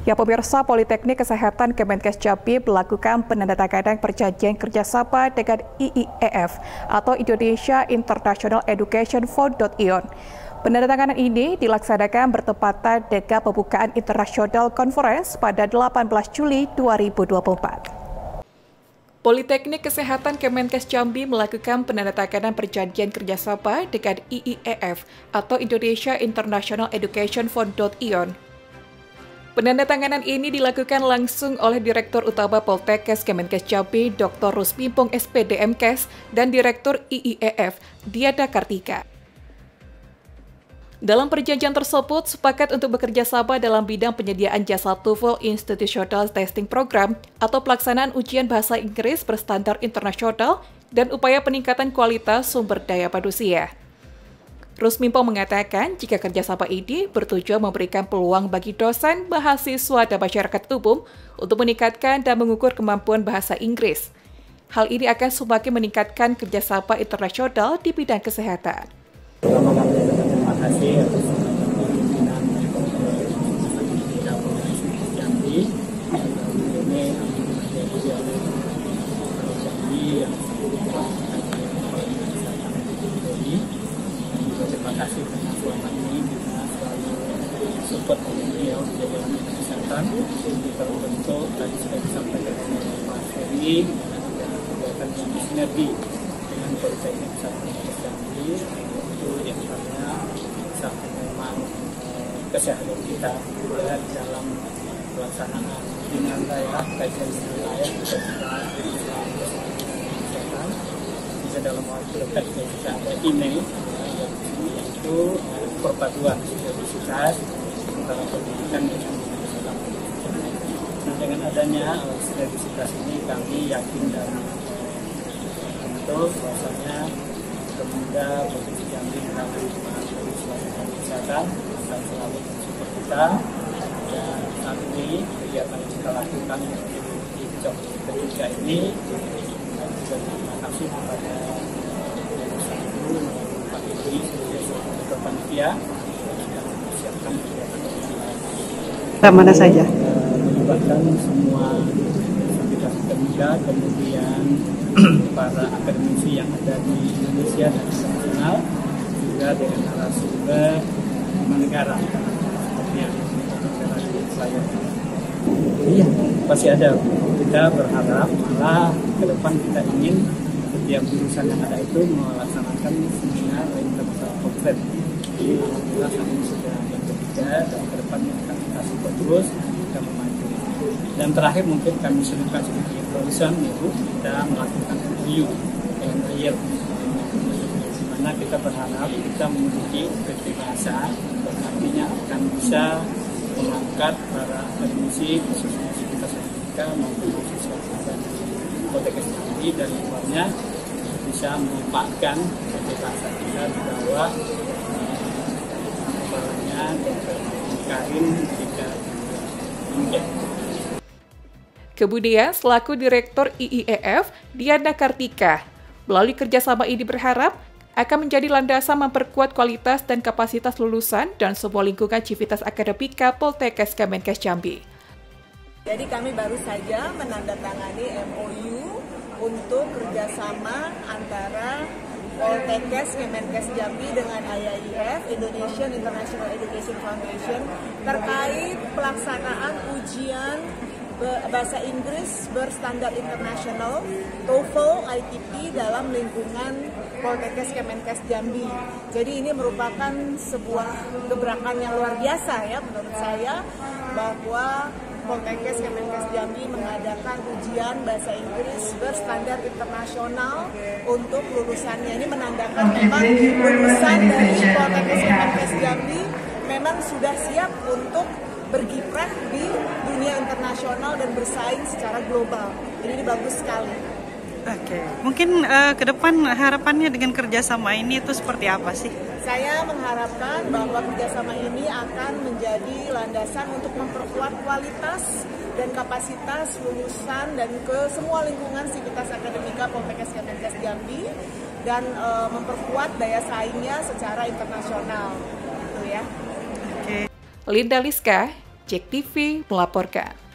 Ya pemirsa, Politeknik Kesehatan Kemenkes Jambi melakukan penandatanganan perjanjian kerjasama dengan IIEF atau Indonesia International Education Fund (ION). Penandatanganan ini dilaksanakan bertepatan dengan pembukaan International Conference pada 18 Juli 2024. Politeknik Kesehatan Kemenkes Jambi melakukan penandatanganan perjanjian kerjasama dengan IIEF atau Indonesia International Education Fund (ION). Penandatanganan ini dilakukan langsung oleh Direktur Utama Poltekkes Kemenkes Jambi, Dr. Rusmimpong SPD MKes, dan Direktur IIEF, Diana Kartika. Dalam perjanjian tersebut, sepakat untuk bekerja sama dalam bidang penyediaan jasa TOEFL Institutional Testing Program atau pelaksanaan ujian bahasa Inggris berstandar internasional dan upaya peningkatan kualitas sumber daya manusia. Rusmimpong mengatakan jika kerjasama ini bertujuan memberikan peluang bagi dosen, mahasiswa, dan masyarakat umum untuk meningkatkan dan mengukur kemampuan bahasa Inggris. Hal ini akan semakin meningkatkan kerjasama internasional di bidang kesehatan. Terima kasih atas pimpinan Jambi. Ini terima kasih karena selama ini kita selalu support beliau di dalam kesehatan. Kalau bentuk tadi sudah disampaikan oleh Pak Ferry, akan sinergi dengan Politeknik Kesehatan Jambi itu yang karena sampai memang kesehatan kita dalam pelaksanaan dengan daerah kajian wilayah kita kesehatan bisa dalam waktu dekat kita ada email yaitu perpaduan sinergisitas antara pendidikan dengan kesehatan. Nah, dengan adanya sinergisitas ini kami yakin dan betul bahwasanya pemuda Provinsi Jambi menangani kesehatan akan selalu mensupport kita, dan saat ini kegiatan yang kita lakukan di job ketiga ini dan juga terima kasih kepada Pak Idri sebagai panitia yang mempersiapkan kegiatan ini. Mana saja? Melibatkan semua aktivitas pemuda, kemudian para akademisi yang ada di Indonesia dan internasional, juga dengan narasumber negara seperti yang saya. Iya, pasti ada. Kita berharap malah ke depan kita ingin setiap jurusan yang ada itu melaksanakan seminar internasional konkret. Jadi alhamdulillah kami sudah yang ketiga dan ke depannya akan kita support terus, kita memacu. Dan terakhir mungkin kami sebutkan sedikit barusan yaitu kita melakukan review dengan IELTS, di mana kita berharap kita memiliki PT bahasa dan artinya akan bisa mengangkat para akademisi khususnya kita sertifikat maupun mahasiswa dan Politeknik Jambi dan luarnya bisa memanfaatkan PT bahasa kita di bawah kepalanya Dr. Karim Jika Inget. Kemudian, selaku Direktur IIEF, Diana Kartika, melalui kerjasama ini berharap akan menjadi landasan memperkuat kualitas dan kapasitas lulusan dan semua lingkungan civitas akademika Poltekkes Kemenkes Jambi. Jadi kami baru saja menandatangani MOU untuk kerjasama antara Poltekkes Kemenkes Jambi dengan IIEF, Indonesian International Education Foundation, terkait pelaksanaan ujian bahasa Inggris berstandar internasional TOEFL ITP dalam lingkungan Poltekkes Kemenkes Jambi. Jadi ini merupakan sebuah gebrakan yang luar biasa ya menurut saya, bahwa Poltekkes Kemenkes Jambi mengadakan ujian bahasa Inggris berstandar internasional untuk lulusannya. Ini menandakan memang lulusan dari Poltekkes Kemenkes Jambi memang sudah siap untuk berkiprah di dunia internasional dan bersaing secara global. Jadi ini bagus sekali. Oke, mungkin ke depan harapannya dengan kerjasama ini itu seperti apa sih? Saya mengharapkan bahwa kerjasama ini akan menjadi landasan untuk memperkuat kualitas dan kapasitas lulusan dan ke semua lingkungan sivitas akademika Poltekkes Kemenkes Jambi dan memperkuat daya saingnya secara internasional. Gitu ya. Linda Liska, JEK TV melaporkan.